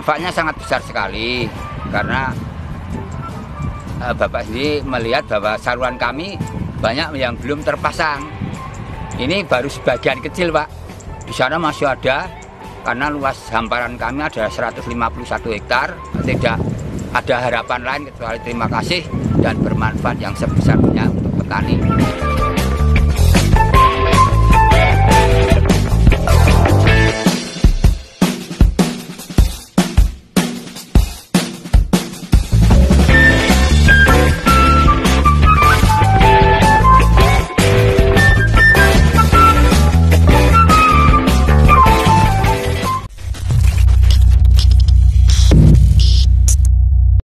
Manfaatnya sangat besar sekali karena Bapak sendiri melihat bahwa saluran kami banyak yang belum terpasang. Ini baru sebagian kecil, Pak. Di sana masih ada, karena luas hamparan kami ada 151 hektar. Tidak ada harapan lain kecuali terima kasih dan bermanfaat yang sebesar-besarnya untuk petani.